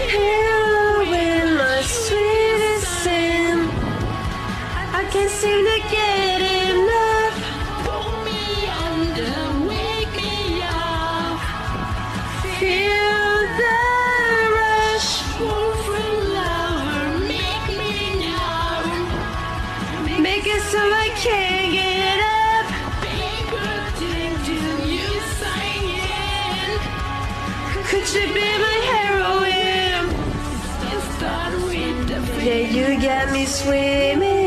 Heroin, my sweetest sin. I can't seem to get enough. Pull me under, wake me up. Feel the rush. Wolfram lover, make me numb. Make it so I can't get up. Paper till you sign in. Could you be my heroine? Yeah, you got me swimming.